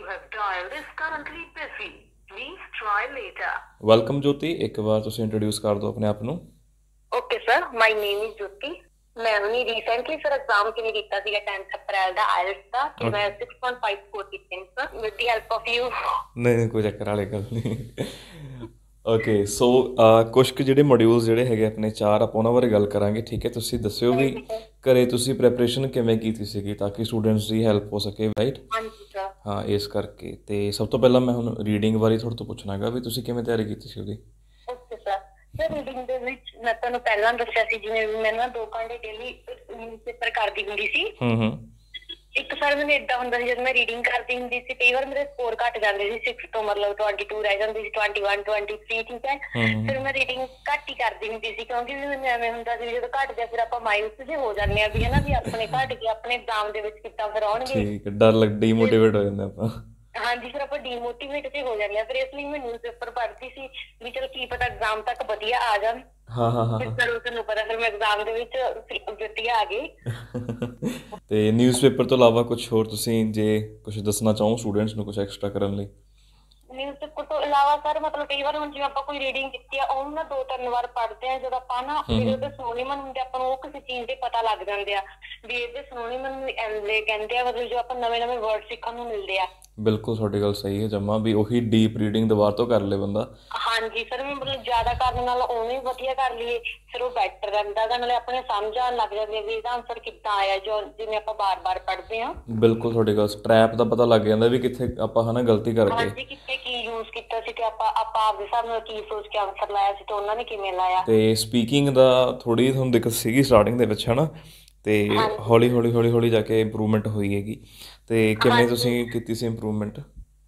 have dialed is currently busy. Please try later. Welcome Jyoti, ਇੱਕ ਵਾਰ ਤੁਸੀਂ ਇੰਟਰੋਡਿਊਸ ਕਰ ਦਿਓ ਆਪਣੇ ਆਪ ਨੂੰ। Okay, sir. My name is Jyoti. मैं ਹੁਣੀ ਰੀਸੈਂਟਲੀ ਸਰ ਐਗਜ਼ਾਮ ਕਿਵੇਂ ਕੀਤਾ ਸੀਗਾ 10th ਅਪ੍ਰੈਲ ਦਾ ਆਇਲਟਸ ਦਾ ਤੇ ਮੈਂ 6.5 ਸਕੋਰ ਕੀਤੇ ਨੇ sir with the help of you. ਨਹੀਂ ਕੋਈ ਚੱਕਰ ਵਾਲੀ ਗੱਲ ਨਹੀਂ। ਓਕੇ ਸੋ ਕੁਛ ਕੁ ਜਿਹੜੇ ਮੋਡਿਊਲਸ ਜਿਹੜੇ ਹੈਗੇ ਆਪਣੇ 4 ਆਪਾਂ ਉਹਨਾਂ ਬਾਰੇ ਗੱਲ ਕਰਾਂਗੇ, ਠੀਕ ਹੈ। ਤੁਸੀਂ ਦੱਸਿਓ ਵੀ ਘਰੇ ਤੁਸੀਂ ਪ੍ਰੈਪਰੇਸ਼ਨ ਕਿਵੇਂ ਕੀਤੀ ਸੀਗੀ ਤਾਂ ਕਿ ਸਟੂਡੈਂਟਸ ਦੀ ਹੈਲਪ ਹੋ ਸਕੇ, ਰਾਈਟ? ਹਾਂਜੀ ਸਰ। ਹਾਂ, ਇਸ ਕਰਕੇ ਤੇ ਸਭ ਤੋਂ ਪਹਿਲਾਂ ਮੈਂ ਹੁਣ ਰੀਡਿੰਗ ਬਾਰੇ ਤੁਹਾਡੇ ਤੋਂ ਪੁੱਛਣਾ ਹੈਗਾ ਵੀ ਤੁਸੀਂ ਕਿਵੇਂ ਤਿਆਰੀ ਕੀਤੀ ਸੀ ਉਹਦੀ। Okay sir. ਸਰ ਰੀਡਿੰਗ ਦੇ ਵਿੱਚ ਮੈਂ ਤੁਹਾਨੂੰ ਪਹਿਲਾਂ ਦੱਸਿਆ ਸੀ ਜਿਵੇਂ ਵੀ ਮੈਂ ਨਾ 2 ਘੰਟੇ ਡੇਲੀ ਨਿਊਜ਼ਪੇਪਰ ਕਰਦੀ ਹੁੰਦੀ ਸੀ। ਇੱਕ ਸਰ ਮੈਨੂੰ ਏਦਾਂ ਹੁੰਦਾ ਸੀ ਜਦੋਂ ਮੈਂ ਰੀਡਿੰਗ ਕਰਦੀ ਹੁੰਦੀ ਸੀ ਕਈ ਵਾਰ ਮੇਰੇ ਸਕੋਰ ਘੱਟ ਜਾਂਦੇ ਸੀ 6 ਤੋਂ ਮਤਲਬ 22 ਰਹਿ ਜਾਂਦੀ ਸੀ 21 23, ਠੀਕ ਹੈ। ਫਿਰ ਮੈਂ ਰੀਡਿੰਗ ਘੱਟ ਹੀ ਕਰਦੀ ਹੁੰਦੀ ਸੀ ਕਿਉਂਕਿ ਮੈਨੂੰ ਐਵੇਂ ਹੁੰਦਾ ਸੀ ਜਦੋਂ ਘੱਟ ਗਿਆ ਫਿਰ ਆਪਾਂ ਮਾਇੂਸ ਜਿਹੇ ਹੋ ਜਾਂਦੇ ਆ ਵੀ ਹਨਾ ਵੀ ਆਪਣੇ ਘੱਟ ਕੇ ਆਪਣੇ ਐਗਜ਼ਾਮ ਦੇ ਵਿੱਚ ਕਿੱਦਾਂ ਫਿਰ ਆਉਣਗੇ। ਠੀਕ ਹੈ, ਡਰ ਲੱਗ ਡੀਮੋਟੀਵੇਟ ਹੋ ਜਾਂਦਾ ਆਪਾਂ। ਹਾਂਜੀ, ਫਿਰ ਆਪਾਂ ਡੀਮੋਟੀਵੇਟ ਤੇ ਹੋ ਜਾਂਦੇ ਆ। ਫਿਰ ਇਸ ਲਈ ਮੈਂ ਨਿਊਜ਼ਪੇਪਰ ਪੜ੍ਹਦੀ ਸੀ ਵੀ ਚਲੋ ਕੀ ਪਤਾ ਐਗਜ਼ਾਮ ਤੱਕ ਵਧੀਆ ਆ ਜਾਣ। ਹਾਂ ਹਾਂ ਹਾਂ ਫਿਰ ਤੁਹਾਨੂੰ ਪਤਾ ਫਿਰ ਮੈਂ ਐਗਜ਼ਾਮ ਦੇ ਵਿੱਚ ਵਧੀਆ ਆ ਗਈ। ਤੇ ਨਿਊਜ਼ਪੇਪਰ ਤੋਂ ਇਲਾਵਾ ਕੁਝ ਹੋਰ ਤੁਸੀਂ ਜੇ ਕੁਝ ਦੱਸਣਾ ਚਾਹੋ ਸਟੂਡੈਂਟਸ ਨੂੰ ਕੁਝ ਐਕਸਟਰਾ ਕਰਨ ਲਈ। ਨਿਊਜ਼ਪੇਪਰ ਤੋਂ ਇਲਾਵਾ ਸਰ ਮਤਲਬ ਕਈ ਵਾਰ ਹੁਣ ਜਿਵੇਂ ਆਪਾਂ ਕੋਈ ਰੀਡਿੰਗ ਕੀਤੀ ਆ ਉਹਨੂੰ ਨਾ 2-3 ਵਾਰ ਪੜ੍ਹਦੇ ਆ ਜਦੋਂ ਆਪਾਂ ਨਾ ਉਹਦੇ ਸਿਨੋਨਿਮਸ ਹੁੰਦੇ ਆਪਾਂ ਨੂੰ ਉਹ ਕਿਸੇ ਚੀਜ਼ ਦੇ ਪਤਾ ਲੱਗ ਜਾਂਦੇ ਆ ਵੀ ਇਹਦੇ ਸਿਨੋਨਿਮਸ ਨੂੰ ਐਵੇਂ ਕਹਿੰਦੇ ਆ, ਮਤਲਬ ਜੋ ਆਪਾਂ ਨਵੇਂ ਵਰਡ ਸਿੱਖਣ ਨੂੰ ਮਿਲਦੇ ਆ। ਬਿਲਕੁਲ ਤੁਹਾਡੀ ਗੱਲ ਸਹੀ ਹੈ ਜਮਾ, ਵੀ ਉਹੀ ਡੀਪ ਰੀਡਿੰਗ ਦੁਬਾਰਾ ਤੋਂ ਕਰ ਲੇ ਬੰਦਾ। ਹਾਂਜੀ ਸਰ, ਵੀ ਮਤਲਬ ਜ਼ਿਆਦਾ ਕਰਨ ਨਾਲ ਉਵੇਂ ਵਧੀਆ ਕਰ ਲਈਏ ਫਿਰ ਉਹ ਬੈਟਰ ਰਹਿੰਦਾ ਗਾ, ਨਾਲੇ ਆਪਣੇ ਸਮਝ ਆਉਣ ਲੱਗ ਜਾਂਦੀ ਹੈ ਵੀ ਇਹਦਾ ਆਨਸਰ ਕਿੱਦਾਂ ਆਇਆ ਜੋ ਜਿਵੇਂ ਆਪਾਂ ਬਾਰ-ਬਾਰ ਪੜ੍ਹਦੇ ਹਾਂ। ਬਿਲਕੁਲ ਤੁਹਾਡੀ ਗੱਲ, ਟਰੈਪ ਦਾ ਪਤਾ ਲੱਗ ਜਾਂਦਾ ਵੀ ਕਿੱਥੇ ਆਪਾਂ ਹਨਾ ਗਲਤੀ ਕਰ ਗਏ। ਹਾਂਜੀ, ਕਿੱਥੇ ਕੀ ਯੂਜ਼ ਕੀਤਾ ਸੀ ਤੇ ਆਪਾਂ ਆਪਦੇ ਹਿਸਾਬ ਨਾਲ ਕੀ ਸੋਚ ਕੇ ਆਨਸਰ ਲਾਇਆ ਸੀ ਤੇ ਉਹਨਾਂ ਨੇ ਕਿਵੇਂ ਲਾਇਆ। ਤੇ ਸਪੀਕਿੰਗ ਦਾ ਥੋੜੀ ਤੁਹਾਨੂੰ ਦਿੱਕਤ ਸੀਗੀ ਸਟਾਰਟਿੰਗ ਦੇ ਵਿੱਚ ਹਨਾ, ਤੇ ਹੌਲੀ ਹੌਲੀ ਜਾ ਕੇ ਇੰਪਰੂਵਮੈਂਟ ਹੋਈ ਹੈਗੀ। ਤੇ ਕਿਵੇਂ ਤੁਸੀਂ ਕੀਤੀ ਸੀ ਇੰਪਰੂਵਮੈਂਟ?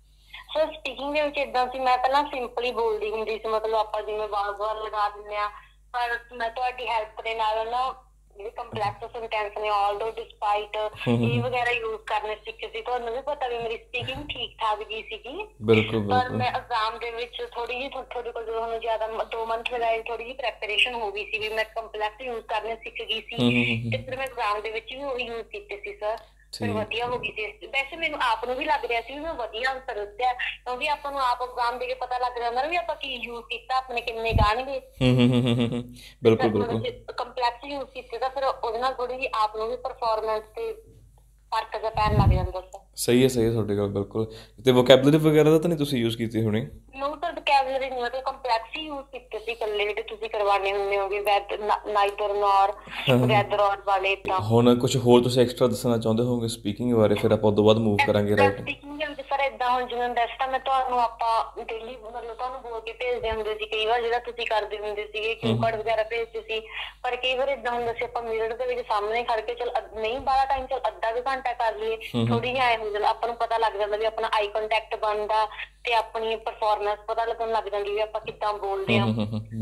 ਸਰ ਸਪੀਕਿੰਗ ਦੇ ਵਿੱਚ ਇਦਾਂ ਸੀ, ਮੈਂ ਪਹਿਲਾਂ ਸਿੰਪਲੀ ਬੋਲਦੀ ਹੁੰਦੀ ਸੀ, ਮਤਲਬ ਆਪਾਂ ਜਿਵੇਂ ਵਾਰ-ਵਾਰ ਲਗਾ ਦਿੰਦੇ ਆ, ਪਰ ਮੈਂ ਤੁਹਾਡੀ ਹੈਲਪ ਦੇ ਨਾਲ ਨਾ ਜਿਹੜੇ ਕੰਪਲੈਕਸ ਸੈਂਟੈਂਸ ਨੇ ਆਲਦੋ ਡਿਸਪਾਈਟ ਇਹ ਵਗੈਰਾ ਯੂਜ਼ ਕਰਨੇ ਸਿੱਖੇ ਸੀ। ਤੁਹਾਨੂੰ ਵੀ ਪਤਾ ਵੀ ਮੇਰੀ ਸਪੀਕਿੰਗ ਠੀਕ ਠਾਕ ਜੀ ਸੀਗੀ, ਪਰ ਮੈਂ ਐਗਜ਼ਾਮ ਦੇ ਵਿੱਚ ਥੋੜੀ ਜਿਹੀ ਤੁਹਾਡੇ ਕੋਲ ਜਦੋਂ ਜ਼ਿਆਦਾ 2 ਮੰਥ ਲਗਾਏ ਥੋੜੀ ਜਿਹੀ ਪ੍ਰੈਪਰੇਸ਼ਨ ਹੋ ਗਈ ਸੀ ਵੀ ਮੈਂ ਕੰਪਲੈਕਸ ਯੂਜ਼ ਕਰਨੇ ਸਿੱਖ ਗਈ ਸੀ ਤੇ ਫਿਰ ਮੈਂ ਐਗਜ਼ਾਮ ਦੇ ਵਿੱਚ ਵੀ ਉਹ ਯੂਜ਼ ਕੀਤੇ ਸੀ ਸਰ, ਫਿਰ ਵਧੀਆ ਹੋ ਗਈ ਸੀ। ਵੈਸੇ ਮੈਨੂੰ ਆਪ ਨੂੰ ਵੀ ਲੱਗ ਰਿਹਾ ਸੀ ਵੀ ਮੈਂ ਵਧੀਆ ਆਨਸਰ ਦਿੱਤਾ ਕਿਉਂਕਿ ਆਪਾਂ ਨੂੰ ਆਪ ਐਗਜ਼ਾਮ ਦੇ ਕੇ ਪਤਾ ਲੱਗ ਜਾਂਦਾ ਵੀ ਆਪਾਂ ਕੀ ਯੂਜ਼ ਕੀਤਾ, ਆਪਣੇ ਕਿੰਨੇ ਗਾਣਗੇ। ਬਿਲਕੁਲ ਬਿਲਕੁਲ ਕੰਪਲੈਕਸ ਯੂਜ਼ ਕੀਤੇ ਤਾਂ ਫਿਰ ਉਹਦੇ ਨਾਲ ਥੋੜੀ ਜਿਹੀ ਆਪ ਨੂੰ ਵੀ ਪਰਫਾਰਮੈਂਸ ਤੇ ਫਰਕ ਜਿਹਾ ਪੈਣ ਲੱਗ ਜਾਂਦਾ। ਸਹੀ ਹੈ ਤੁਹਾਡੀ ਗੱਲ ਬਿਲਕੁਲ। ਤੇ ਵੋਕੈਬਲਰੀ ਵਗੈਰਾ ਦਾ ਤਾਂ ਨਹੀਂ ਤੁਸੀਂ ਯੂਜ਼ ਕੀਤੀ ਹੋਣੀ? ਨੋ ਸਰ, ਵੋਕੈਬਲਰੀ ਨਹੀਂ, ਮਤਲਬ ਕੰਪਲੈਕਸ ਹੀ ਯੂਜ਼ ਕੀਤੇ ਸੀ ਇਕੱਲੇ ਜਿਹੜੇ ਤੁਸੀਂ ਕਰਵਾਉਣੇ ਹੁੰਦੇ ਹੋਗੇ ਵੈਦ ਨਾਈਦਰ ਨੌਰ ਵੈਦਰ ਔਰ ਵਾਲੇ ਤਾਂ। ਹੁਣ ਕੁਝ ਹੋਰ ਤੁਸੀਂ ਐਕਸਟਰਾ ਦੱਸਣਾ ਚਾਹੁੰਦੇ ਹੋਗੇ ਸਪੀਕਿੰਗ ਬਾਰੇ, ਫਿਰ ਆਪਾਂ ਉਦੋਂ ਬਾਅਦ ਮੂਵ ਕਰਾਂਗੇ ਰਾਈਟਿੰਗ। ਸਪੀਕਿੰਗ ਦੇ ਵਿੱਚ ਸਰ ਏਦਾਂ ਹੁਣ ਜਿਵੇਂ ਦੱਸ ਤਾਂ ਮੈਂ ਤੁਹਾਨੂੰ ਆਪਾਂ ਡੇਲੀ ਮਤਲਬ ਤੁਹਾਨੂੰ ਬੋਲ ਕੇ ਭੇਜਦੇ ਹੁੰਦੇ ਸੀ, ਕਈ ਵਾਰ ਜਿਹੜਾ ਤੁਸੀਂ ਕਰਦੇ ਹੁੰਦੇ ਸੀਗੇ ਕਿਊ ਕਾਰਡ ਵਗੈਰਾ ਭੇਜਦੇ ਸੀ, ਪਰ ਕਈ ਵਾਰ ਏਦਾਂ ਹੁੰਦਾ ਸੀ ਆਪਾਂ ਮਿਰਰ ਦੇ ਵਿੱਚ ਸਾਹਮਣੇ ਖੜ ਕੇ ਚਲ ਨਹੀਂ ਬਾਹਲਾ ਟਾਈਮ ਚਲ ਅੱਧਾ ਕੁ ਘੰਟਾ ਕਰ ਲਈਏ, ਥੋੜੀ ਜਿਹੀ ਐ ਹੋ ਜਾਂਦਾ ਆਪਾਂ ਨੂੰ ਪਤਾ ਲੱਗ ਜਾਂਦਾ ਵੀ ਆਪਣਾ ਆਈ ਕੰਟੈਕਟ ਬਣਦਾ ਤੇ ਆਪਣੀ ਪਰਫਾਰਮੈਂਸ ਪਤਾ ਲੱਗਣ ਲੱਗ ਜਾਂਦੀ ਵੀ ਆਪਾਂ ਕਿੱਦਾਂ ਬੋਲਦੇ ਹਾਂ।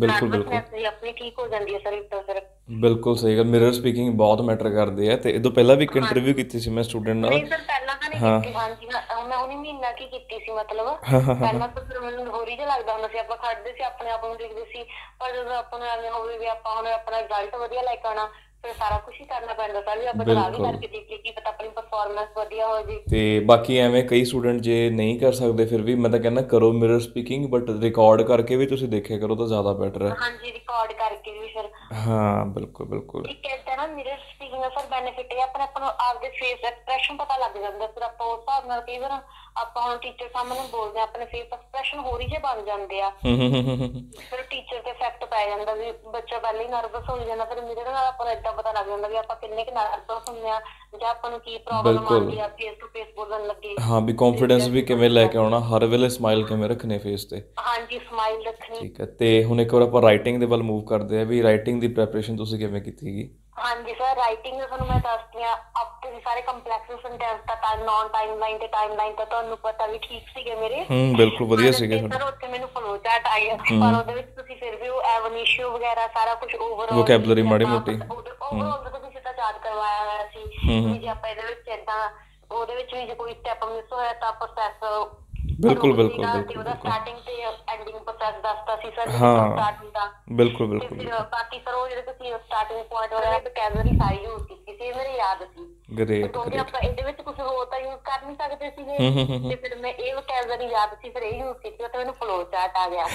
ਬਿਲਕੁਲ ਆਪਣੀ ਠੀਕ ਹੋ ਜਾਂਦੀ ਹੈ ਸਰ ਇੱਦਾਂ ਫਿਰ। ਬਿਲਕੁਲ ਸਹੀ ਗੱਲ, ਮਿਰਰ ਸਪੀਕਿੰਗ ਬਹੁਤ ਮੈਟਰ ਕਰਦੇ ਆ। ਤੇ ਇਹ ਤੋਂ ਪਹਿਲਾਂ ਵੀ ਇੱਕ ਇੰਟਰਵਿਊ ਕੀਤੀ ਸੀ ਮੈਂ ਸਟੂਡੈਂਟ ਨਾਲ। ਨਹੀਂ ਸਰ ਪਹਿਲਾਂ ਤਾਂ ਨਹੀਂ ਕੀਤੀ। ਹਾਂਜੀ ਮੈਂ ਉਹਨੇ ਮਹੀਨਾ ਕੀ ਕੀਤੀ ਸੀ, ਮਤਲਬ ਪਹਿਲਾਂ ਤਾਂ ਫਿਰ ਮੈਨੂੰ ਹੋਰ ਹੀ ਜਿਹਾ ਲੱਗਦਾ ਹੁੰਦਾ ਸੀ, ਆਪਾਂ ਖੜਦੇ ਸੀ ਆਪਣੇ ਆਪ ਨੂੰ ਦੇਖਦੇ ਸੀ, ਪਰ ਜਦੋਂ ਆਪਾਂ ਨੂੰ ਐਵੇਂ ਹੋਵੇ ਵੀ ਆਪਾਂ ਹੁਣ ਆਪਣਾ ਰਿਜ਼ਲਟ ਵਧੀਆ ਲੈ ਕੇ ਆਉਣਾ ਫਿਰ ਸਾਰਾ ਕੁਛ ਹੀ ਕਰਨਾ ਪੈਂਦਾ ਸਰ, ਵੀ ਆਪਾਂ ਚਲਾ ਵੀ ਕਰਕੇ ਦੇਖੀਏ ਕੀ ਪਤਾ ਆਪਣੀ ਪਰਫਾਰਮੈਂਸ ਵਧੀਆ ਹੋ ਜੇ। ਤੇ ਬਾਕੀ ਐਵੇਂ ਕਈ ਸਟੂਡੈਂਟ ਜੇ ਨਹੀਂ ਕਰ ਸਕਦੇ ਫਿਰ ਵੀ ਮੈਂ ਤਾਂ ਕਹਿੰਦਾ ਕਰੋ ਮਿਰਰ ਸਪੀਕਿੰਗ, ਬਟ ਰਿਕਾਰਡ ਕਰਕੇ ਵੀ ਤੁਸੀਂ ਦੇਖਿਆ ਕਰੋ ਤਾਂ ਜ਼ਿਆਦਾ ਬੈਟਰ ਹੈ। ਹਾਂਜੀ, ਰਿਕਾਰਡ ਕਰਕੇ ਵੀ ਫਿਰ। ਹਾਂ ਬਿਲਕੁਲ ਬਿਲਕੁਲ। ਇੱਕ ਏਦਾਂ ਨਾ ਮਿਰਰ ਸਪੀਕਿੰਗ ਦਾ ਸਰ ਬੈਨੀਫਿਟ ਇਹ ਆਪਾਂ ਨੂੰ ਆਪਦੇ ਫੇਸ ਐਕਸਪ੍ਰੈਸ਼ਨ ਪਤਾ ਲੱਗ ਜਾਂਦਾ, ਫਿਰ ਆਪਾਂ ਉਸ ਹਿਸਾਬ ਨਾਲ ਕਈ ਵਾਰ ਆਪਾਂ ਹੁਣ ਟੀਚਰ ਸਾਹਮਣੇ ਬੋਲਦੇ ਆ ਆਪਣੇ ਫੇਸ ਐਕਸਪ੍ਰੈਸ਼ਨ ਹੋਰ ਹੀ ਜਿਹੇ ਬਣ ਜਾਂਦੇ ਆ, ਫਿਰ ਟੀਚਰ ਤੇ ਇਫੈਕਟ ਪੈ ਜਾਂਦਾ ਵੀ ਬੱਚਾ ਪਹਿਲਾਂ ਹੀ ਨਰਵਸ ਹੋ ਜਾਂਦਾ, ਫਿਰ ਮਿਰਰ ਨਾਲ ਆਪਾਂ ਨੂੰ ਏਦਾਂ ਪਤਾ ਲੱਗ ਜਾਂਦਾ ਵੀ ਆਪਾਂ ਕਿੰਨੇ ਕੁ ਨਰਵਸ ਹੁੰਦੇ ਆ ਜਾਂ ਆਪਾਂ ਨੂੰ ਕੀ ਪ੍ਰੋਬਲਮ ਆਉਂਦੀ ਆ ਫੇਸ ਟੂ ਫੇਸ ਬੋਲਣ ਲੱਗੇ। ਹਾਂ, ਵੀ ਕੌਨਫੀਡੈਂਸ ਵੀ ਕਿਵੇਂ ਲੈ ਕੇ ਆਉਣਾ, ਹਰ ਵੇਲੇ ਸਮਾਈਲ ਕਿਵੇਂ ਰੱਖਣੀ ਫੇਸ ਤੇ। ਹਾਂਜੀ, ਸਮਾਈਲ ਰੱਖਣੀ। ਠੀਕ ਹੈ। ਤੇ ਹੁਣ ਇੱਕ ਵਾਰ ਆਪਾਂ ਰਾਈਟਿੰਗ ਦੇ ਵੱਲ ਮੂਵ ਕਰਦੇ ਆ ਵੀ ਰਾਈਟਿੰਗ ਦੀ ਪ੍ਰੈਪਰੇਸ਼ਨ ਤੁਸੀਂ ਕਿਵੇਂ ਕੀਤੀ ਹੈਗੀ? ਹਾਂਜੀ ਸਰ, ਰਾਈਟਿੰਗ ਤੁਹਾਨੂੰ ਮੈਂ ਦੱਸਦੀ ਹਾਂ ਤੁਸੀਂ ਸਾਰੇ ਕੰਪਲੈਕਸ ਸੈਂਟੈਂਸ ਦਾ ਨੌਨ ਟਾਈਮਲਾਈਨ ਤੇ ਟਾਈਮਲਾਈਨ ਤਾਂ ਤੁਹਾਨੂੰ ਪਤਾ ਵੀ ਠੀਕ ਸੀਗੇ ਮੇਰੇ। ਬਿਲਕੁਲ ਵਧੀਆ ਸੀਗੇ ਸਰ ਉੱਥੇ ਮੈਨੂੰ ਫਲੋ ਚਾਰਟ ਆਇਆ ਪਰ ਉਹਦੇ ਵਿੱਚ ਤੁਸੀਂ ਫਿਰ ਵੀ ਉਹ ਐਵਨੀਸ਼ੀਓ ਵਗੈਰਾ ਸਾਰਾ ਕੁਝ ਓਵਰਆਲ ਵੋਕੈਬਲਰੀ ਮਾੜੀ ਮੋਟੀ ਓਵਰਆਲ ਦਾ ਤੁਸੀਂ ਸਿੱਧਾ ਚਾਰਟ ਕਰਵਾਇਆ ਹੋਇਆ ਸੀ ਵੀ ਜੇ ਆਪਾਂ ਇਹਦੇ ਵਿੱਚ ਏਦਾਂ ਉਹਦੇ ਵਿੱਚ ਵੀ ਜੇ ਕੋਈ ਸਟੈਪ ਮਿਸ ਹੋਇਆ ਤਾਂ ਪ੍ਰੋਸੈਸ ਬਿਲਕੁਲ ਬਿਲਕੁਲ ਉਹਦਾ ਸਟਾਰਟਿੰਗ ਤੇ ਐਂਡਿੰਗ ਪ੍ਰੋਸੈਸ ਦੱਸਦਾ ਸੀ ਸਰ ਸਟਾਰਟਿੰਗ ਦਾ। ਬਿਲਕੁਲ ਬਿਲਕੁਲ। ਬਾਕੀ ਸਰ ਉਹ ਜਿਹੜੇ ਤੁਸੀਂ ਸਟਾਰਟਿੰਗ ਪੁਆਇੰਟ ਵਗੈਰਾ ਵੋਕੈਬਲਰੀ ਸਾਰੀ ਯੂਜ਼ ਕੀਤੀ ਸੀ, ਮੇਰੇ ਯਾਦ ਸੀ। ਗ੍ਰੇਟ ਕਿਉਂਕਿ ਗ੍ਰੇਟ। ਆਪਾਂ ਇਹਦੇ ਵਿੱਚ ਕੁਝ ਹੋਰ ਤਾਂ ਯੂਜ਼ ਕਰ ਨਹੀਂ ਸਕਦੇ ਸੀਗੇ, ਤੇ ਫਿਰ ਮੈਂ ਇਹ ਵੋਕੈਬਲਰੀ ਯਾਦ ਸੀ, ਫਿਰ ਇਹ ਯੂਜ਼ ਕੀਤੀ ਤੇ ਮੈਨੂੰ ਫਲੋ ਚਾਰਟ ਆ ਗਿਆ।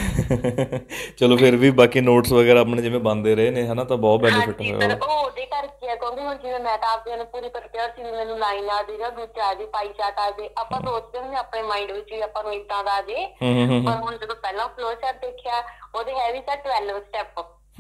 ਚਲੋ ਫਿਰ ਵੀ ਬਾਕੀ ਨੋਟਸ ਵਗੈਰਾ ਆਪਣੇ ਜਿਵੇਂ ਬਣਦੇ ਰਹੇ ਨੇ ਹਨਾ, ਤਾਂ ਬਹੁਤ ਬੈਨੀਫਿਟ ਹਾਂਜੀ ਹੋਇਆ ਸਰ, ਉਹ। ਉਹ ਉਹਦੇ ਕਰਕੇ ਆ, ਕਿਉਂਕਿ ਹੁਣ ਜਿਵੇਂ ਮੈਂ ਤਾਂ ਆਪਦੇ ਨੂੰ ਪੂਰੀ ਪ੍ਰਪੇਅਰ ਸੀ ਵੀ ਮੈਨੂੰ ਲਾਈਨ ਆ ਜਾਏ ਜਾਂ ਦੂਜਾ ਆ ਜਾਏ, ਪਾਈ ਚਾਰਟ ਆ ਜਾਏ, ਆਪਾਂ ਸੋਚਦੇ ਹੁੰਦੇ ਆਪਣੇ ਮਾਈਂਡ ਵਿੱਚ ਵੀ ਆਪਾਂ ਨੂੰ ਏਦਾਂ ਦਾ ਆ ਜਾਏ। ਪਰ ਹੁਣ ਜਦੋਂ ਪਹਿਲਾਂ ਫਲੋ ਚਾਰਟ ਦੇਖਿਆ, ਉਹਦੇ ਹੈ ਵੀ ਸਰ 12 ਸਟੈਪ,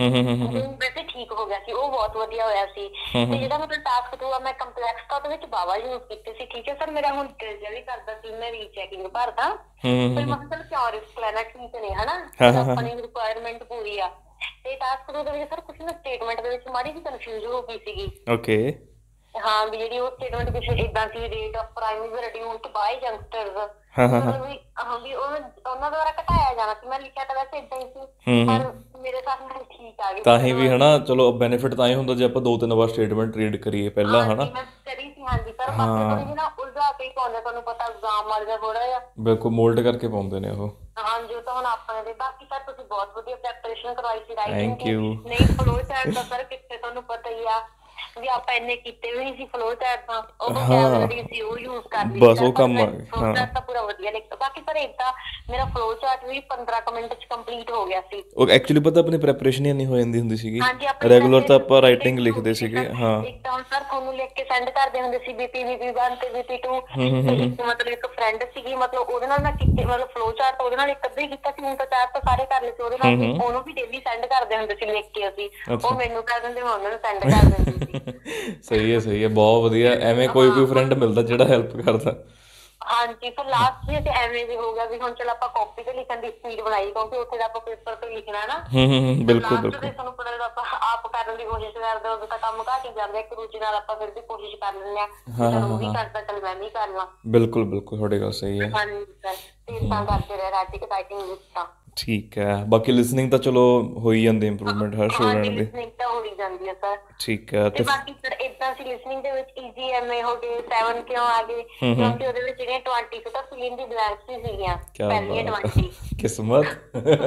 ਵੈਸੇ ਠੀਕ ਹੋ ਗਿਆ ਸੀ, ਉਹ ਬਹੁਤ ਵਧੀਆ ਹੋਇਆ ਸੀ। ਤੇ ਜਿਹੜਾ ਮਤਲਬ ਟਾਸਕ 2 ਆ, ਮੈਂ ਕੰਪਲੈਕਸ ਤਾਂ ਉਹਦੇ ਵਿੱਚ ਬਾਵਾ ਯੂਜ਼ ਕੀਤੇ ਸੀ। ਠੀਕ ਹੈ ਸਰ, ਮੇਰਾ ਹੁਣ ਦਿਲ ਵੀ ਕਰਦਾ ਸੀ ਮੈਂ ਰੀਚੈਕਿੰਗ ਭਰਦਾ, ਫਿਰ ਮੈਂ ਕਿਹਾ ਚਲ ਕਿਉਂ ਰਿਸਕ ਲੈਣਾ, ਠੀਕ ਨੇ ਹਨਾ, ਆਪਣੀ ਰਿਕੁਆਇਰਮੈਂਟ ਪੂਰੀ ਆ। ਤੇ ਟਾਸਕ 2 ਦੇ ਵਿੱਚ ਸਰ ਕੁਛ ਨਾ ਸਟੇਟਮੈਂਟ ਦੇ ਵਿੱਚ ਮਾੜੀ ਜਿਹੀ ਕਨਫਿਊਜ਼ ਹੋ ਗਈ ਸੀਗੀ। ਓਕੇ। ਹਾਂ ਵੀ ਜਿਹੜੀ ਉਹ ਸਟੇਟਮੈਂਟ ਕੁਛ ਏਦਾਂ ਸੀ, rate of prime is reduced by youngsters, ਮਤਲਬ ਵੀ ਹਾਂ ਵੀ ਉਹਨਾਂ ਦੁਆਰਾ ਘਟਾਇਆ ਜਾਣਾ ਸੀ। ਮੈਂ ਲਿਖਿਆ ਤਾਂ ਵੈਸੇ ਏਦਾਂ ਹੀ ਸੀ, ਪਰ ਮੇਰੇ ਹਿਸਾਬ ਨਾਲ ਠੀਕ ਆ ਗਈ। ਤਾਂ ਹੀ ਵੀ ਹਨਾ, ਚਲੋ ਬੈਨੀਫਿਟ ਤਾਂ ਹੀ ਹੁੰਦਾ ਜੇ ਆਪਾਂ 2-3 ਵਾਰ ਸਟੇਟਮੈਂਟ ਰੀਡ ਕਰੀਏ ਪਹਿਲਾਂ ਹਨਾ। ਹਾਂਜੀ ਮੈਂ ਕਰੀ ਸੀ, ਹਾਂਜੀ ਸਰ, ਬਾਕੀ ਥੋੜੀ ਜਿਹੀ ਨਾ ਉਲਝਾ ਕੇ ਹੀ ਪਾਉਂਦੇ, ਤੁਹਾਨੂੰ ਪਤਾ ਐਗਜ਼ਾਮ ਵਾਲੇ ਦਾ ਥੋੜਾ ਜਿਹਾ। ਬਿਲਕੁਲ ਮੋਲਡ ਕਰਕੇ ਪਾਉਂਦੇ ਨੇ ਉਹ। ਹਾਂਜੀ ਉਹ ਤਾਂ ਹੁਣ ਆਪਣੇ ਦੇ। ਬਾਕੀ ਸਰ ਤੁਸੀਂ ਬਹੁਤ ਵਧੀਆ ਪ੍ਰੈਪਰੇਸ਼ਨ ਕਰਵਾਈ ਸੀ ਰਾਈਟਿੰਗ ਥੈਂਕ ਦੀ। ਯੂ। ਨਹੀਂ ਫਲੋ ਚਾਰਟ ਤਾਂ ਸਰ ਕਿੱਥੇ, ਤੁਹਾਨੂੰ ਪਤਾ ਹੀ ਆ ਵੀ ਆਪਾਂ ਇੰਨੇ ਕੀਤੇ ਵੀ ਨਹੀਂ ਸੀ ਫਲੋ ਚਾਰਟ ਤਾਂ, ਉਹ ਵੋਕੈਬਲਰੀ ਸੀ ਉਹ ਯੂਜ਼ ਕਰ ਲਈ ਬਸ ਸਰ, ਉਹ ਪਰ ਕੰਮ ਮੈਂ ਆ ਗਿਆ। ਫਲੋ ਚਾਰਟ ਤਾਂ ਪੂਰਾ ਵਧੀਆ ਲਿਖਤਾ। ਬਾਕੀ ਸਰ ਏਦਾਂ ਮੇਰਾ ਫਲੋ ਚਾਰਟ ਵੀ 15 ਕੁ ਮਿੰਟ ਚ ਕੰਪਲੀਟ ਹੋ ਗਿਆ ਸੀ। ਉਹ ਐਕਚੁਅਲੀ ਪਤਾ ਆਪਣੀ ਪ੍ਰੈਪਰੇਸ਼ਨ ਹੀ ਨਹੀਂ ਹੋ ਜਾਂਦੀ ਹੁੰਦੀ ਸੀਗੀ, ਹਾਂਜੀ ਆਪਣੀ ਰੈਗੂਲਰ ਤਾਂ ਆਪਾਂ preparation ਰਾਈਟਿੰਗ ਲਿਖਦੇ ਸੀਗੇ। ਹਾਂ ਇੱਕ ਤਾਂ ਹੁਣ ਸਰ ਤੁਹਾਨੂੰ ਲਿਖ ਕੇ ਸੈਂਡ ਕਰਦੇ ਹੁੰਦੇ ਸੀ BP1 ਤੇ BP2, ਤੇ ਇੱਕ ਮਤਲਬ ਇੱਕ ਫਰੈਂਡ ਸੀਗੀ, ਮਤਲਬ ਉਹਦੇ ਨਾਲ ਮੈਂ ਕੀਤੇ, ਮਤਲਬ ਫਲੋ ਚਾਰਟ ਉਹਦੇ ਨਾਲ ਇੱਕ ਅੱਧਾ ਹੀ ਕੀਤਾ ਸੀ, ਹੁਣ ਤਾਂ ਚਾਰ ਤਾਂ ਸਾਰੇ ਕਰ ਲਏ ਸੀ ਉਹਦੇ ਨਾਲ ਵੀ। ਉਹਨੂੰ ਵੀ ਡੇਲੀ ਸੈਂਡ ਕਰਦੇ ਹੁੰਦੇ ਸੀ ਲਿਖ ਕੇ ਅਸੀਂ, ਉਹ ਮੈਨੂੰ ਕਰ ਦਿੰਦੇ, ਮੈਂ ਉਹਨਾਂ ਨੂੰ ਸੈਂਡ ਕਰ ਦਿੰਦੀ ਸੀ। ਸਹੀ ਹੈ ਸਹੀ ਹੈ, ਬਹੁਤ ਵਧੀਆ। ਐਵੇਂ ਕੋਈ ਕੋਈ ਫਰੈਂਡ ਮਿਲਦਾ ਜਿਹੜਾ ਹੈਲਪ ਕਰਦਾ। ਹਾਂਜੀ ਫਿਰ ਲਾਸਟ ਵਿੱਚ ਐਵੇਂ ਵੀ ਹੋ ਗਿਆ ਵੀ ਹੁਣ ਚਲ ਆਪਾਂ ਕਾਪੀ ਤੇ ਲਿਖਣ ਦੀ ਸਪੀਡ ਬਣਾਈ, ਕਿਉਂਕਿ ਉੱਥੇ ਤਾਂ ਆਪਾਂ ਪੇਪਰ ਤੇ ਲਿਖਣਾ ਨਾ। ਬਿਲਕੁਲ ਲਾਸਟ ਤੇ ਬਿਲਕੁਲ। ਤੁਹਾਨੂੰ ਪਤਾ ਜਦੋਂ ਆਪਾਂ ਆਪ ਕਰਨ ਦੀ ਕੋਸ਼ਿਸ਼ ਕਰਦੇ ਉਦੋਂ ਤਾਂ ਕੰਮ ਘੱਟ ਹੀ ਜਾਂਦਾ, ਇੱਕ ਦੂਜੇ ਨਾਲ ਆਪਾਂ ਫਿਰ ਵੀ ਕੋਸ਼ਿਸ਼ ਕਰ ਲੈਂਦੇ ਆ, ਚਲ ਉਹ ਵੀ ਕਰਦਾ ਚਲ ਮੈਂ ਵੀ ਕਰ ਲਾਂ। ਬਿਲਕੁਲ ਬਿਲਕੁਲ ਤੁਹਾਡੀ ਗੱਲ ਸਹੀ ਹੈ। ਹਾਂਜੀ ਸਰ, ਤੇ ਏਦਾਂ ਕਰਦੇ ਰਹੇ ਰਾਈਟਿੰਗ ਵਿੱਚ ਤਾਂ। ਠੀਕ ਹੈ, ਬਾਕੀ ਲਿਸਨਿੰਗ ਤਾਂ ਚਲੋ ਹੋ ਹੀ ਜਾਂਦੀ ਇੰਪਰੂਵਮੈਂਟ ਹਰ ਹਾਂਜੀ ਸਟੂਡੈਂਟ ਦੀ। ਲਿਸਨਿੰਗ ਤਾਂ ਹੋ ਹੀ ਜਾਂਦੀ ਹੈ ਸਰ। ਠੀਕ ਹੈ ਤੇ ਬਾਕੀ ਸਰ ਏਦਾਂ ਸੀ ਲਿਸਨਿੰਗ ਦੇ ਵਿੱਚ EGMA ਹੋ ਗਏ, 7 ਕਿਉਂ ਆ ਗਏ, ਕਿਉਂਕਿ ਉਹਦੇ ਵਿੱਚ ਜਿਹੜੀਆਂ 20 ਤਾਂ ਫਿਲਿੰਗ ਦੀ ਬਲੈਂਕਸ ਹੀ ਸੀਗੀਆਂ, ਕਿਆ ਪਹਿਲੀਆਂ ਬਾਤ 20। ਹੈ, ਕਿਸਮਤ।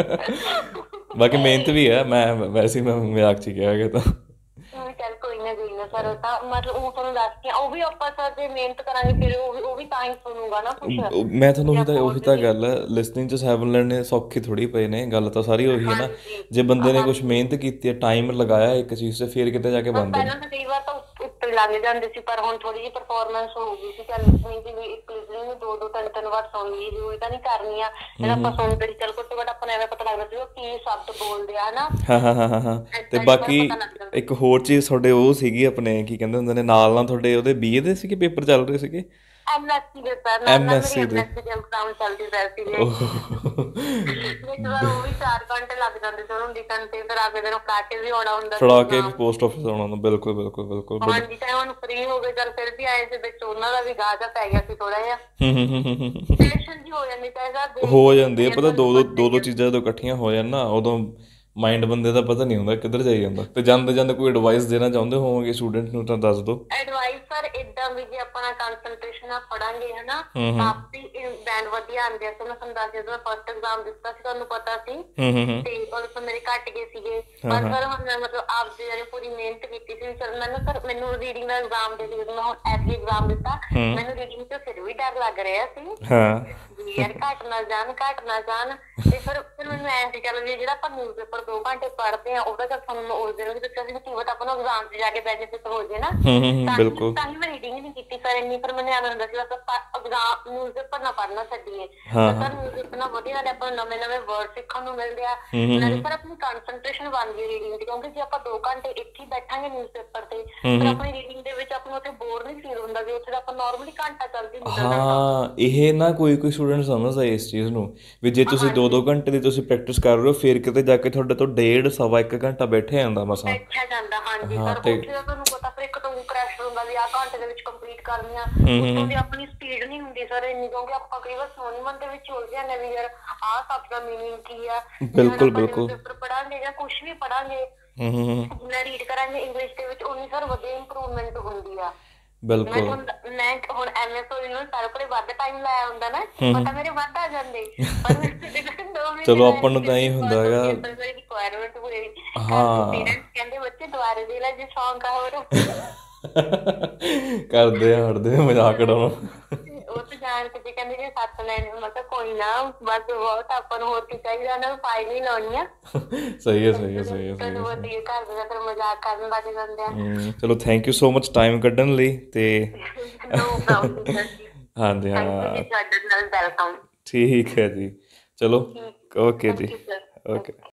ਬਾਕੀ ਮਿਹਨਤ ਵੀ ਹੈ, ਮੈਂ ਵੈਸੇ ਮੈਂ ਮਜ਼ਾਕ 'ਚ ਕਿਹਾ ਕਿ ਤਾਂ। ਚੱਲ ਕੋਈ ਨਾ ਸਰ, ਉਹ ਤਾਂ ਮਤਲਬ ਉਹ ਤੁਹਾਨੂੰ ਦੱਸਦੀ ਉਹ ਵੀ ਆਪਾਂ ਸਰ ਜੇ ਮਿਹਨਤ ਕਰਾਂਗੇ ਫਿਰ ਉਹ ਵੀ ਤਾਂ ਹੀ ਸੁਣੂਗਾ ਨਾ ਕੁਛ, ਮੈਂ ਤੁਹਾਨੂੰ ਜੇ ਉਹੀ ਤਾਂ ਆਪਾਂ ਉਹੀ ਤਾਂ ਉਹਦੇ ਗੱਲ ਹੈ, ਲਿਸਨਿੰਗ 'ਚ 7 ਲੈਣੇ ਸੌਖੇ ਥੋੜ੍ਹੀ ਪਏ ਨੇ, ਗੱਲ ਤਾਂ ਸਾਰੀ ਉਹੀ ਹੈ ਨਾ। ਹਾਂਜੀ ਜੇ ਬੰਦੇ ਨੇ ਕੁਝ ਹਾਂਜੀ ਮਿਹਨਤ ਕੀਤੀ ਹੈ, ਟਾਈਮ ਲਗਾਇਆ ਇੱਕ ਚੀਜ਼ 'ਤੇ, ਫਿਰ ਕਿਤੇ ਜਾ ਕੇ ਬਣਦੇ ਨੇ। ਪਹਿਲਾਂ ਤਾਂ ਕਈ ਵਾਰ ਤਾਂ ਉੱਤੇ ਲੱਗ ਜਾਂਦੇ ਸੀ, ਪਰ ਹੁਣ ਥੋੜੀ ਜਿਹੀ ਪਰਫਾਰਮੈਂਸ ਹੋ ਗਈ ਸੀ। ਚੱਲ ਲਿਸਨਿੰਗ ਦੀ ਵੀ ਇੱਕ ਲਿਸਨਿੰਗ ਨੂੰ 2-2 3-3 ਵਾਰ ਸੁਣਨ ਦੀ ਜ਼ਰੂਰੀ ਤਾਂ ਨਹੀਂ ਕਰਨੀ ਆ, ਜਦੋਂ ਆਪਾਂ ਸੁਣਦੇ ਸੀ ਚੱਲ ਘੱਟੋ ਘੱਟ ਆਪਾਂ ਨੂੰ ਐਵੇਂ ਪਤਾ ਲੱਗਦਾ ਸੀ ਉਹ ਕੀ ਸ਼ਬਦ ਬੋਲਦੇ ਆ ਹਨਾ, ਹਾਂ ਹਾਂ ਹਾਂ ਹਾਂ ਹਾਂ। ਤੇ ਏਦਾਂ ਹੀ ਬਾਕੀ ਪਤਾ ਲੱਗ ਜਾਂਦਾ। ਇੱਕ ਹੋਰ ਚੀਜ਼ ਤੁਹਾਡੇ ਉਹ ਸੀਗੀ, ਆਪਣੇ ਕੀ ਕਹਿੰਦੇ ਹੁੰਦੇ ਨੇ, ਨਾਲ ਤੁਹਾਡੇ ਉਹਦੇ BA ਦੇ ਸੀਗੇ ਪੇਪਰ ਚੱਲ ਰਹੇ ਸੀਗੇ। MSc ਦੇ ਸਰ, ਨਾਲ ਮੇਰੀ MSc ਦੇ। MSc ਦੇ ਐਗਜ਼ਾਮ ਚੱਲਦੇ ਪਏ ਸੀਗੇ। ਓਹ ਇੱਕ ਵਾਰ ਉਹ ਵੀ 4 ਘੰਟੇ ਲੱਗ ਜਾਂਦੇ ਸੀ ਉਹਨੂੰ ਲਿਖਣ ਤੇ, ਫਿਰ ਅਗਲੇ ਦਿਨ ਫੜਾ ਕੇ ਵੀ ਆਉਣਾ ਹੁੰਦਾ ਸੀ ਫੜਾ ਕੇ ਵੀ ਐਗਜ਼ਾਮ। ਪੋਸਟ ਆਫਿਸ ਆਉਣਾ ਹੁੰਦਾ। ਬਿਲਕੁਲ ਬਿਲਕੁਲ ਬਿਲਕੁਲ ਬਟ ਹਾਂਜੀ ਚਾਹੇ ਹੁਣ ਫ੍ਰੀ ਹੋ ਗਏ, ਚੱਲ ਫਿਰ ਵੀ ਆਏ ਸੀ ਵਿੱਚ ਉਹਨਾਂ ਦਾ ਵੀ ਗਾਹ ਜਾ ਪੈ ਗਿਆ ਸੀ ਥੋੜਾ ਜਿਹਾ, ਹੂੰ। ਟੈਨਸ਼ਨ ਜੀ ਹੋ ਜਾਂਦੀ ਚਾਹੀਦਾ ਦੇਖ ਹੋ ਕੇ ਜਾਂਦੀ ਹੈ, ਲਿਖਦੇ ਆ, ਪਤਾ ਤੁਹਾਨੂੰ ਦੋ ਦੋ ਪਤਾ ਦੋ ਹੀ ਦੋ ਆ। ਚੀਜ਼ਾਂ ਜਦੋਂ ਇਕੱਠੀਆਂ ਹੋ ਜਾਣ ਨਾ, ਉਦੋਂ ਮਾਈਂਡ ਬੰਦੇ ਦਾ ਪਤਾ ਨਹੀਂ ਹੁੰਦਾ ਕਿੱਧਰ ਜਾਈ ਜਾਂਦਾ। ਤੇ ਜਾਂਦੇ ਜਾਂਦੇ ਕੋਈ ਐਡਵਾਈਸ ਦੇਣਾ ਚਾਹੁੰਦੇ ਹੋਵੋਗੇ ਸਟੂਡੈਂਟ ਨੂੰ ਤਾਂ ਦੱਸ ਦਿਓ। ਐਡਵਾਈਸ ਸਰ ਇਦਾਂ ਵੀ ਜੇ ਆਪਣਾ ਕੰਸੰਟਰੇਸ਼ਨ ਨਾਲ ਪੜਾਂਗੇ ਹਨਾ, ਹੂੰ ਕਾਫੀ ਬੈਂਡ ਵਧੀਆ ਆਉਂਦੇ ਆ। ਮੈਂ ਤੁਹਾਨੂੰ ਦੱਸ ਜਦੋਂ ਮੈਂ ਫਸਟ ਐਗਜ਼ਾਮ ਦਿੱਤਾ ਸੀ ਤੁਹਾਨੂੰ ਪਤਾ ਸੀ, ਹੂੰ। ਤੇ ਉਦੋਂ ਤੋਂ ਮੇਰੇ ਘੱਟ ਗਏ ਸੀਗੇ, ਪਰ ਸਰ ਹੁਣ ਮੈਂ ਮਤਲਬ ਆਪਦੇ ਜਿਹੜੇ ਪੂਰੀ ਮਿਹਨਤ ਕੀਤੀ ਸੀ। ਚਲ ਮੈਨੂੰ ਰੀਡਿੰਗ ਦਾ ਐਗਜ਼ਾਮ ਦੇ ਜਦੋਂ ਮੈਂ ਹੁਣ ਐਸੀ ਐਗਜ਼ਾਮ ਦਿੱਤਾ, ਮੈਨੂੰ ਰੀਡਿੰਗ ਤੋਂ ਫਿਰ ਵੀ ਡਰ ਲੱਗ ਰਿਹਾ ਸੀ ਹਾਂ ਵੀ ਯਾਰ ਘੱਟ ਨਾ ਜਾਣ ਤੇ ਫਿਰ ਮੈਨੂੰ ਐਂ ਸੀ ਚੱਲ ਵੀ ਜਿਹੜਾ ਆਪਾਂ ਨਿਊਜ਼ ਪੇਪਰ 2 ਘੰਟੇ ਪੜ੍ਹਦੇ ਆ ਉਹਦਾ ਤਾਂ ਤੁਹਾਨੂੰ ਉਸ ਦਿਨ ਵੀ ਦੱਸਿਆ ਸੀ ਕਿ ਕੀਵਟ ਆਪਾਂ ਨੂੰ ਐਗਜ਼ਾਮ 'ਚ ਜਾ ਕੇ ਬੈਨੀਫਿਟ ਹੋ ਜੇ ਨਾ, ਬਿਲਕੁਲ ਤਾਂ ਹੀ ਮੈਂ ਰੀਡਿੰਗ ਨਹੀਂ ਕੀਤੀ ਸਰ ਇੰਨੀ। ਪਰ ਮੈਨੂੰ ਐਵੇਂ ਹੁੰਦਾ ਸੀ ਬਸ ਆਪਾਂ ਐਗਜ਼ਾਮ ਨਿਊਜ਼ ਪੇਪਰ ਨਾ ਪੜ੍ਹਨਾ ਛੱਡੀਏ, ਹਾਂ ਤਾਂ ਨਿਊਜ਼ ਪੇਪਰ ਨਾਲ ਵਧੀਆ ਨਾਲ ਆਪਾਂ ਨੂੰ ਨਵੇਂ ਵਰਡ ਸਿੱਖਣ ਨੂੰ ਮਿਲਦੇ ਆ, ਨਾਲੇ ਸਰ ਆਪਣੀ ਕੰਸੰਟਰੇਸ਼ਨ ਬਣਦੀ ਹੈ ਰੀਡਿੰਗ ਦੀ, ਕਿਉਂਕਿ ਜੇ ਆਪਾਂ 2 ਘੰਟੇ ਇੱਥੇ ਹੀ ਬੈਠਾਂਗੇ ਨਿਊਜ਼ ਪੇਪਰ ਤੇ, ਫਿਰ ਆਪਣੀ ਰੀਡਿੰਗ ਦੇ ਵਿੱਚ ਆਪਾਂ ਨੂੰ ਉੱਥੇ ਬੋਰ ਨਹੀਂ ਫੀਲ ਹੁੰਦਾ ਵੀ ਉੱਥੇ ਤਾਂ ਆਪਾਂ ਨਾਰਮਲੀ ਘੰਟਾ ਚੱਲਦੀ ਨਿਕਲ ਜਾਂਦਾ। ਹਾਂ ਇਹ ਨਾ ਕੋਈ ਕੋਈ ਸਟੂਡੈਂਟ ਸਮਝਦਾ ਇਸ ਚੀਜ਼ ਨੂੰ ਵੀ ਜੇ ਤੁਸੀਂ 2-2 ਘੰਟੇ ਦੀ ਤੁਸੀਂ ਪ੍ਰੈਕਟਿਸ ਕਰ ਰਹੇ ਹੋ, ਫਿਰ ਕਿਤੇ ਜਾ ਕੇ ਤੁਹਾਡੇ ਤੋਂ 1.5 1 ਘੰਟਾ ਬੈਠਿਆ ਜਾਂਦਾ ਮਸਾਂ। ਬੈਠਿਆ ਜਾਂਦਾ ਹਾਂਜੀ ਹਾਂ ਸਰ, ਤੇ ਉੱਥੇ ਤਾਂ ਤੁਹਾਨੂੰ ਪਤਾ ਫਿਰ ਇੱਕ ਤਾਂ ਕ੍ਰੈਸ਼ ਹੁੰਦਾ ਵੀ ਆਹ ਘੰਟੇ ਦੇ ਵਿੱਚ ਕੰਪਲੀਟ ਕਰਨੀ ਆ, ਉੱਤੋਂ ਦੀ ਆਪਣੀ ਸਪੀਡ ਨਹੀਂ ਹੁੰਦੀ ਸਰ ਇੰਨੀ, ਕਿਉਂਕਿ ਆਪਾਂ ਕਈ ਵਾਰ ਸੋਨੀ ਮਨ ਦੇ ਵਿੱਚ ਉਲਝ ਜਾਂਦੇ ਵੀ ਯਾਰ ਆਹ ਸ਼ਬਦ ਦਾ ਮੀਨਿੰਗ ਕੀ ਆ, ਜਿਵੇਂ ਬਿਲਕੁਲ ਆਪਾਂ ਨਿਊਜ਼ ਬਿਲਕੁਲ। ਪੇਪਰ ਪੜਾਂਗੇ ਜਾਂ ਕੁਛ ਵੀ ਪੜਾਂਗੇ, ਜਿੰਨਾ ਰੀਡ ਕਰਾਂਗੇ ਇੰਗਲਿਸ਼ ਦੇ ਵਿੱਚ ਉਨੀ ਸਰ ਵਧੀਆ ਇੰਪਰੂਵਮੈਂਟ ਹੁੰਦੀ ਆ। ਮੈਂ ਬਿਲਕੁਲ ਹੁਣ MS ਹੋਈ ਨੂੰ ਸਾਰੇ ਕੋਲੇ ਵੱਧ ਟਾਈਮ ਲਾਇਆ ਹੁੰਦਾ ਨਾ, ਪਤਾ ਮੇਰੇ ਵੱਧ ਆ ਜਾਂਦੇ, ਪਰ ਮੈਂ 2 ਮਹੀਨੇ ਚਲੋ ਆਪਾਂ ਨੂੰ ਤਾਂ ਇਹ ਹੁੰਦਾ ਹੈਗਾ। ਰਿਕੁਆਇਰਮੈਂਟ ਹੋਈ, ਹਾਂ ਪੇਰੈਂਟਸ ਕਹਿੰਦੇ ਬੱਚੇ ਦੁਬਾਰੇ ਦੇ ਲੈ ਜੇ ਸ਼ੌਂਕ ਆ ਹੋਰ। ਕਰਦੇ ਆ ਹਟਦੇ ਆ ਮਜ਼ਾਕ ਉਡਾਉਣਾ। ਉਹ ਤਾਂ ਜਾਣ ਕੇ ਜੀ ਕਹਿੰਦੇ ਕਿ 7 ਲੈਣੇ, ਮੈਂ ਕਿਹਾ ਕੋਈ ਨਾ, ਬਸ ਬਹੁਤ, ਆਪਾਂ ਨੂੰ ਹੋਰ ਕੀ ਚਾਹੀਦਾ, ਉਹਨਾਂ ਨੂੰ ਫਾਈਲ ਹੀ ਲਾਉਣੀ ਆ। ਸਹੀ ਹੈ ਸਹੀ ਹੈ ਸਹੀ ਹੈ ਸਹੀ ਤੁਹਾਨੂੰ ਹੈ ਵਧੀਆ ਘਰ ਦੇ ਫਿਰ ਮਜ਼ਾਕ ਕਰਨ ਲੱਗ ਜਾਂਦੇ ਆ। ਚਲੋ thank you so much time ਕੱਢਣ ਲਈ ਤੇ ਨੋ ਪ੍ਰੋਬਲਮ ਸਰ ਜੀ, ਹਾਂਜੀ ਥੈਂਕ ਯੂ ਹਾਂ ਜੀ, ਤੁਹਾਡੇ ਨਾਲ ਵੈਲਕਮ। ਠੀਕ ਹੈ ਜੀ ਚਲੋ ਓਕੇ ਜੀ ਓਕੇ ਸਰ। ਓਕੇ।